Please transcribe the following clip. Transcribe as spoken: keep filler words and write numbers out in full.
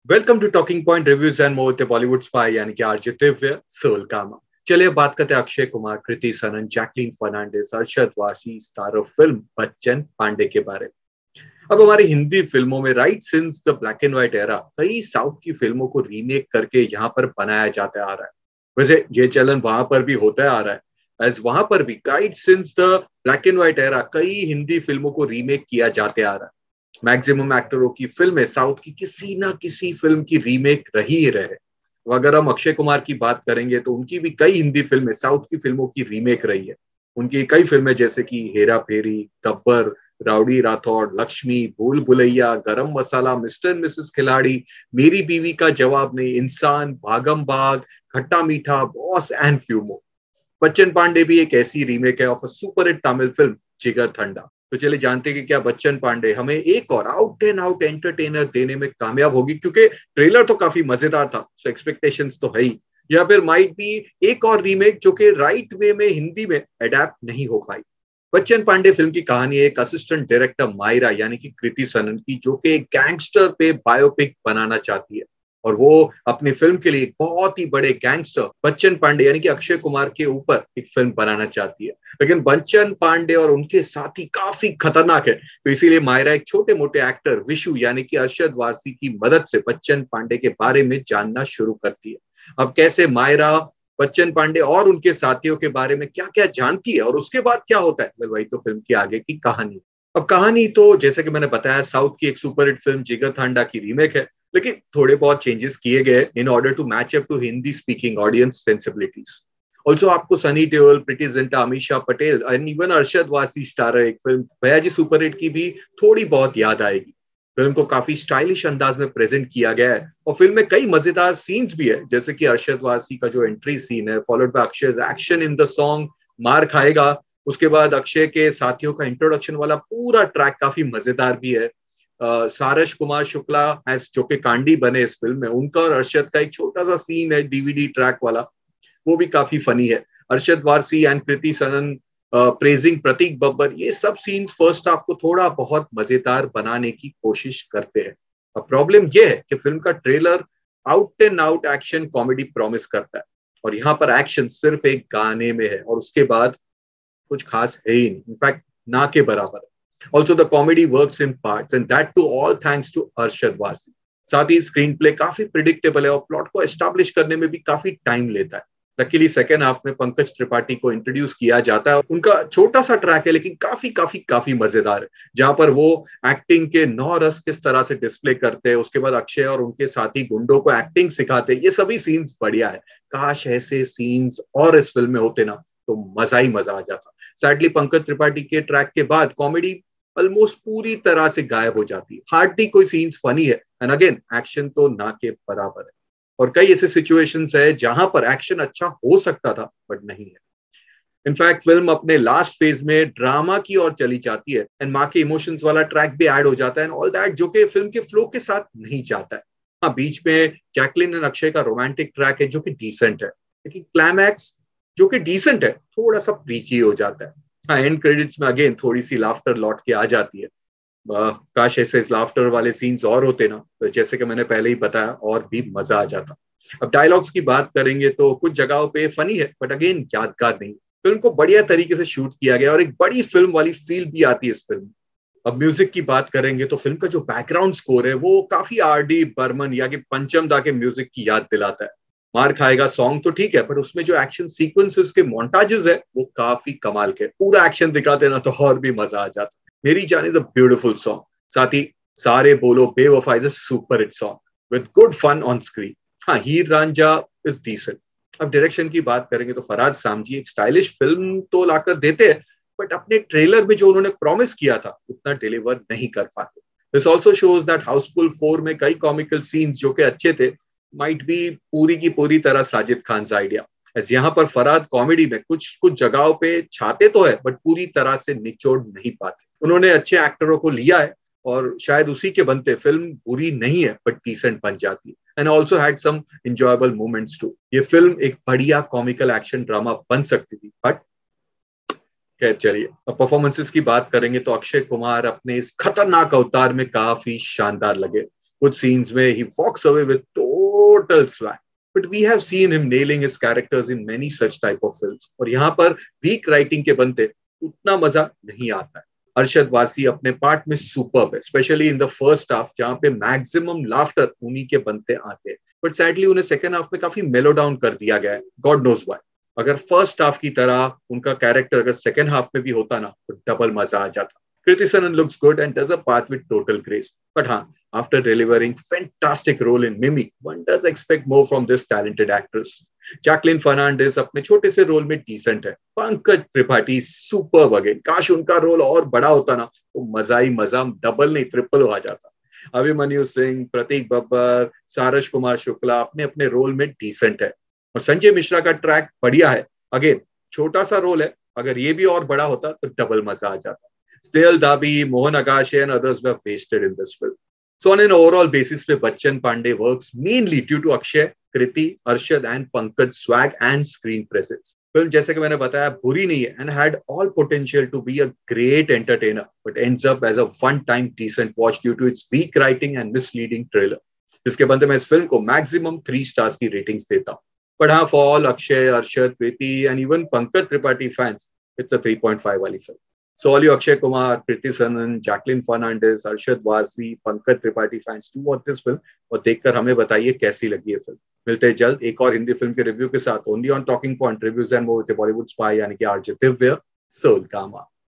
Welcome to talking point reviews and more the Bollywood spy यानी कि RJ Divya soul कामा। चलिए बात करते हैं Akshay Kumar, Kriti Sanon, Jacqueline Fernandez, Arshad Warsi star of film Bachchan Pandey के बारे में। अब हमारी हिंदी फिल्मों में right since the black and white era कई साउथ की फिल्मों को रीमेक करके यहाँ पर बनाया जाता आ रहा है। वैसे ये चलन वहां पर भी होता आ रहा है, एज वहां पर भी right since the black and white era कई हिंदी फिल्मों को रीमेक किया जाते आ रहा है। मैक्सिमम एक्टरों की फिल्में साउथ की किसी ना किसी फिल्म की रीमेक रही ही रहे। अगर हम अक्षय कुमार की बात करेंगे तो उनकी भी कई हिंदी फिल्में साउथ की फिल्मों की रीमेक रही है। उनकी कई फिल्में जैसे कि हेरा फेरी, गब्बर, राउडी राठौड़, लक्ष्मी, भूल भुलैया, गरम मसाला, मिस्टर एंड मिसेस खिलाड़ी, मेरी बीवी का जवाब नहीं, इंसान, भागम Bhag, Khatta Meetha, boss and few more. Bachchan Pandey भी एक ऐसी रीमेक है of a super hit Tamil film Jigar Thanda. तो चलिए जानते हैं कि क्या बच्चन पांडे हमें एक और आउट एंड आउट एंटरटेनर देने में कामयाब होगी, क्योंकि ट्रेलर तो काफी मजेदार था, सो एक्सपेक्टेशंस तो है ही, या फिर माइट भी एक और रीमेक जो कि राइट वे में हिंदी में अडेप्ट नहीं हो पाई। बच्चन पांडे फिल्म की कहानी एक असिस्टेंट डायरेक्टर मायरा यानी कि कृति सनन की, जो कि एक गैंगस्टर पे बायोपिक बनाना चाहती है, और वो अपनी फिल्म के लिए बहुत ही बड़े गैंगस्टर बच्चन पांडे यानी कि अक्षय कुमार के ऊपर एक फिल्म बनाना चाहती है। लेकिन बच्चन पांडे और उनके साथी काफी खतरनाक है, तो इसीलिए मायरा एक छोटे मोटे एक्टर विशु यानी कि अरशद वारसी की मदद से बच्चन पांडे के बारे में जानना शुरू करती है। अब कैसे मायरा बच्चन पांडे और उनके साथियों के बारे में क्या क्या जानती है और उसके बाद क्या होता है, वही तो फिल्म की आगे की कहानी। अब कहानी तो जैसे कि मैंने बताया साउथ की एक सुपरहिट फिल्म जिगर थांडा की रीमेक है, लेकिन थोड़े बहुत चेंजेस किए गए in order to match up to Hindi speaking audience sensibilities. Also आपको Sunny Deol, Preity Zinta, Ameesha Patel and even Arshad Warsi star एक फिल्म भैयाजी सुपरहिट की भी थोड़ी बहुत याद आएगी। फिल्म को काफी स्टाइलिश अंदाज में प्रेजेंट किया गया है और फिल्म में कई मजेदार सीन्स भी है, जैसे कि अरशद वारसी का जो एंट्री सीन है followed by Akshay action in the song Maar Khayega. उसके बाद अक्षय के साथियों का इंट्रोडक्शन वाला पूरा ट्रैक काफी मजेदार भी है। Uh, सारस कुमार शुक्ला एज जो कि कांडी बने इस फिल्म में, उनका और अरशद का एक छोटा सा सीन है डीवीडी ट्रैक वाला, वो भी काफी फनी है। Arshad Warsi and Kriti Sanon praising प्रतीक बब्बर, ये सब सीन्स फर्स्ट हाफ को थोड़ा बहुत मजेदार बनाने की कोशिश करते हैं। अब प्रॉब्लम ये है कि फिल्म का trailer out and out action comedy promise करता है, और यहाँ पर एक्शन सिर्फ एक गाने में है और उसके बाद कुछ खास है ही नहीं, इनफैक्ट ना के बराबर है। Also, the comedy works in parts, and that too all thanks to Arshad Warsi. साथ ही स्क्रीन प्ले काफी प्रिडिक्टेबल है और प्लॉट को एस्टैब्लिश करने में भी काफी टाइम लेता है। लकीली सेकेंड हाफ में पंकज त्रिपाठी को इंट्रोड्यूस किया जाता है, उनका छोटा सा ट्रैक है लेकिन काफी काफी काफी मजेदार है, जहां पर वो एक्टिंग के नौ रस किस तरह से डिस्प्ले करते हैं। उसके बाद अक्षय और उनके साथी गुंडों को एक्टिंग सिखाते हैं। ये सभी सीन्स बढ़िया है। काश ऐसे सीन्स और इस फिल्म में होते ना तो मजा ही मजा आ जाता। सैडली पंकज त्रिपाठी के ट्रैक के बाद कॉमेडी ऑलमोस्ट पूरी तरह से गायब हो जाती है। हार्डली कोई सीन्स फनी है, एंड अगेन एक्शन तो ना के बराबर है। और कई ऐसे सिचुएशंस है जहां पर एक्शन अच्छा हो सकता था बट नहीं है। इनफैक्ट फिल्म अपने लास्ट फेज में ड्रामा की ओर चली जाती है, एंड माँ के इमोशंस वाला ट्रैक भी ऐड हो जाता है एंड ऑल दैट, जो कि फिल्म के फ्लो के साथ नहीं जाता है। हाँ, बीच में जैकलिन एंड अक्षय का रोमांटिक ट्रैक है जो कि डिसेंट है, लेकिन क्लाइमैक्स जो कि डिसेंट है थोड़ा सा प्रीची हो जाता है। हाँ, एंड क्रेडिट्स में अगेन थोड़ी सी लाफ्टर लौट के आ जाती है। काश ऐसे लाफ्टर वाले सीन्स और होते ना, तो जैसे कि मैंने पहले ही बताया और भी मजा आ जाता। अब डायलॉग्स की बात करेंगे तो कुछ जगहों पे फनी है बट अगेन यादगार नहीं। फिल्म को बढ़िया तरीके से शूट किया गया और एक बड़ी फिल्म वाली फील भी आती है इस फिल्म। अब म्यूजिक की बात करेंगे तो फिल्म का जो बैकग्राउंड स्कोर है वो काफी आर डी बर्मन या कि पंचम दा के म्यूजिक की याद दिलाता है। मार खाएगा सॉन्ग तो ठीक है, बट उसमें जो एक्शन सीक्वेंसेस के मोन्टाजेस है वो काफी कमाल के, पूरा एक्शन दिखाते ना तो और भी मजा आ जाता। मेरी जान इज अ ब्यूटीफुल सॉन्ग, साथ ही Saare Bolo Bewafaa is a super hit song with good fun on screen. हाँ, हीर रांझा इज डिसेंट। अब डायरेक्शन की बात करेंगे तो फराज सामजी एक स्टाइलिश फिल्म तो लाकर देते हैं, बट अपने ट्रेलर में जो उन्होंने प्रॉमिस किया था उतना डिलीवर नहीं कर पाते। This also shows that housefull four में कई कॉमिकल सीन्स जो कि अच्छे थे माइट बी पूरी की पूरी तरह साजिद खान का आइडिया। ऐसे यहाँ पर फरहाद कॉमेडी में कुछ कुछ जगहों पे छाते तो है बट पूरी तरह से निचोड़ नहीं पाते। उन्होंने अच्छे एक्टरों को लिया है और शायद उसी के बनते फिल्म बुरी नहीं है बट डिसेंट बन जाती है, and also had some enjoyable moments too. ये फिल्म एक बढ़िया कॉमिकल एक्शन ड्रामा बन सकती थी बट खैर चलिए। अब परफॉर्मेंसेस की बात करेंगे तो अक्षय कुमार अपने इस खतरनाक अवतार में काफी शानदार लगे। कुछ सीन्स में he walks away with total swag, but we have seen him nailing his characters in many such type of films. और यहाँ पर वीक राइटिंग के बनते उतना मजा नहीं आता है। अरशद वारसी अपने पार्ट में सुपर्ब है, specially in the first half जहां पे मैक्सिमम लाफ्टर उन्हीं के बनते आते हैं, बट सैडली उन्हें सेकेंड हाफ में काफी मेलो डाउन कर दिया गया है, गॉड नोज व्हाई। अगर फर्स्ट हाफ की तरह उनका कैरेक्टर अगर सेकेंड हाफ में भी होता ना तो डबल मजा आ जाता। Kriti Sanon looks good and does a part with total grace. But हाँ, after delivering fantastic role in Mimi, one does expect more from this talented actress. Jacqueline Fernandez अपने छोटे से रोल में decent है। Pankaj Tripathi superb again. काश उनका role और बड़ा होता ना तो मजा ही मजा, डबल नहीं ट्रिपल हो जाता। अभिमन्यु सिंह, प्रतीक बब्बर, सारस कुमार शुक्ला अपने अपने रोल में decent है। और संजय मिश्रा का ट्रैक बढ़िया है। अगेन छोटा सा रोल है, अगर ये भी और बड़ा होता तो डबल मजा आ जाता। Snehal Dabi, Mohan Agashe and others were wasted in this film. So on an overall basis, पे Bachchan Pandey works mainly due to Akshay, Kriti, Arshad and Pankaj swag and screen presence. Film जैसे कि मैंने बताया बुरी नहीं है and had all potential to be a great entertainer, but ends up as a one-time decent watch due to its weak writing and misleading trailer. जिसके बंदे मैं इस फिल्म को maximum three stars की ratings देता हूँ. But हाँ, for all Akshay, Arshad, Kriti and even Pankaj Tripathi fans, it's a three point five वाली film. So all you Akshay Kumar, Kriti Sanon, Jacqueline Fernandez, Arshad Warsi, Pankaj Tripathi fans do watch this film और देखकर हमें बताइए कैसी लगी ये film. मिलते हैं जल्द एक और हिंदी फिल्म के रिव्यू के साथ, only on talking point reviews and more with Bollywood spy यानी कि आरजे दिव्य सोल कामा।